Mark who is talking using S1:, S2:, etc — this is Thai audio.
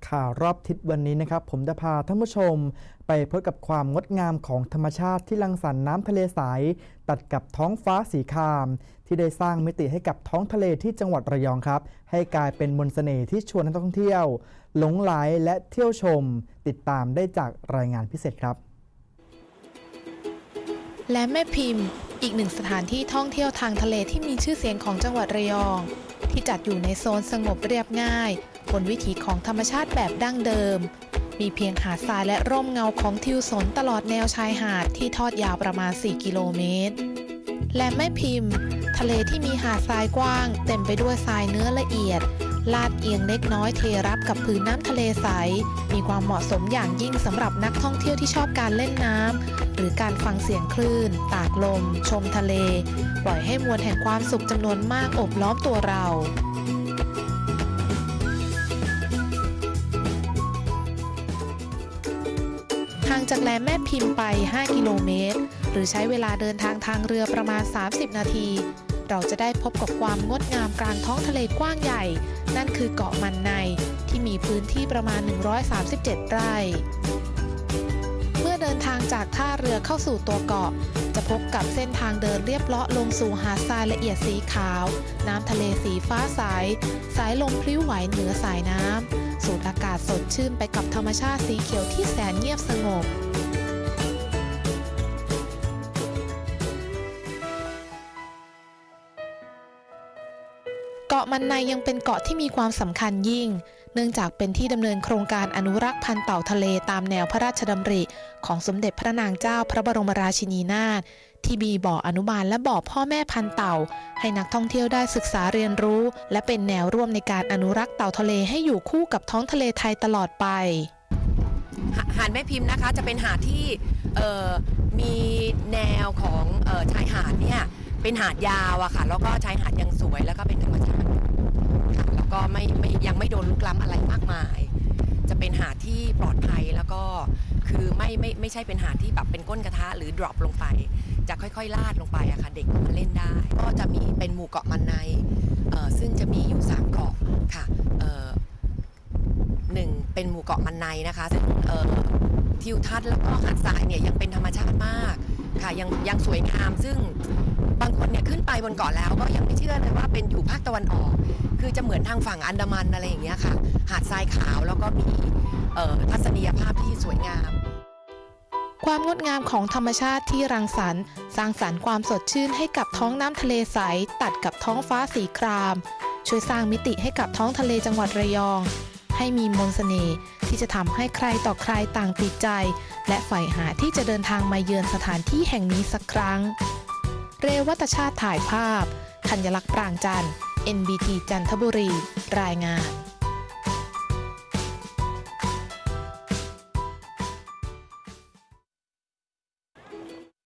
S1: ข่าวรอบทิศวันนี้นะครับผมจะพาท่านผู้ชมไปพบกับความงดงามของธรรมชาติที่รังสรรค์น้ำทะเลใสตัดกับท้องฟ้าสีครามที่ได้สร้างมิติให้กับท้องทะเลที่จังหวัดระยองครับให้กลายเป็นมนต์เสน่ห์ที่ชวนนักท่องเที่ยวหลงไหลและเที่ยวชมติดตามได้จากรายงานพิเศษครับ
S2: และแม่พิมพ์อีกหนึ่งสถานที่ท่องเที่ยวทางทะเลที่มีชื่อเสียงของจังหวัดระยองที่จัดอยู่ในโซนสงบเรียบง่ายบนวิถีของธรรมชาติแบบดั้งเดิมมีเพียงหาดทรายและร่มเงาของทิวสนตลอดแนวชายหาดที่ทอดยาวประมาณ4กิโลเมตรและแม่พิมพ์ทะเลที่มีหาดทรายกว้างเต็มไปด้วยทรายเนื้อละเอียดลาดเอียงเล็กน้อยเทรับกับพื้นน้ำทะเลใสมีความเหมาะสมอย่างยิ่งสำหรับนักท่องเที่ยวที่ชอบการเล่นน้ำหรือการฟังเสียงคลื่นตากลมชมทะเลปล่อยให้มวลแห่งความสุขจำนวนมากโอบล้อมตัวเราห่างจากแหลมแม่พิมพ์ไป5กิโลเมตรหรือใช้เวลาเดินทางเรือประมาณ30นาทีเราจะได้พบกับความงดงามกลางท้องทะเลกว้างใหญ่นั่นคือเกาะมันในที่มีพื้นที่ประมาณ137ไร่เมื่อเดินทางจากท่าเรือเข้าสู่ตัวเกาะจะพบกับเส้นทางเดินเรียบเลาะลงสู่หาดทรายละเอียดสีขาวน้ำทะเลสีฟ้าใสสายลมพลิ้วไหวเหนือสายน้ำสูดอากาศสดชื่นไปกับธรรมชาติสีเขียวที่แสนเงียบสงบเกาะมันในยังเป็นเกาะที่มีความสำคัญยิ่งเนื่องจากเป็นที่ดำเนินโครงการอนุรักษ์พันธุ์เต่าทะเลตามแนวพระราชดำริของสมเด็จพระนางเจ้าพระบรมราชินีนาถที่มีบ่ออนุบาลและบ่อพ่อแม่พันธุ์เต่าให้นักท่องเที่ยวได้ศึกษาเรียนรู้และเป็นแนวร่วมในการอนุรักษ์เต่าทะเลให้อยู่คู่กับท้องทะเลไทยตลอดไป
S3: หาดแม่พิมพ์นะคะจะเป็นหาดที่มีแนวของชายหาดเนี่ยเป็นหาดยาวอะค่ะแล้วก็ชายหาดยังสวยแล้วก็เป็นธรรมชาติค่ะแล้วก็ยังไม่โดนลุกล้ำอะไรมากมายจะเป็นหาดที่ปลอดภัยแล้วก็คือไม่ใช่เป็นหาดที่แบบเป็นก้นกระทะหรือ drop ลงไปจะค่อยๆลาดลงไปอะค่ะเด็กมาเล่นได้ก็จะมีเป็นหมู่เกาะมันในซึ่งจะมีอยู่3เกาะค่ะ1เป็นหมู่เกาะมันในนะคะซึ่งทิวทัศน์แล้วก็หาดทรายเนี่ยยังเป็นธรรมชาติมากค่ะยังสวยงามซึ่งบางคนเนี่ยขึ้นไปบนเกาะแล้วก็ยังไม่เชื่อเลยว่าเป็นอยู่ภาคตะวันออกคือจะเหมือนทางฝั่งอันดามันอะไรอย่างเงี้ยค่ะหาดทรายขาวแล้วก็มีทัศนียภาพที่สวยงาม
S2: ความงดงามของธรรมชาติที่รังสรรค์สร้างสรรค์ความสดชื่นให้กับท้องน้ำทะเลใสตัดกับท้องฟ้าสีครามช่วยสร้างมิติให้กับท้องทะเลจังหวัดระยองให้มีมนต์เสน่ห์ที่จะทำให้ใครต่อใครต่างติดใจและใฝ่หาที่จะเดินทางมาเยือนสถานที่แห่งนี้สักครั้งเรวัตชาติถ่ายภาพธัญลักษณ์ปรางจันทร์ NBT จันทบุรีรายงาน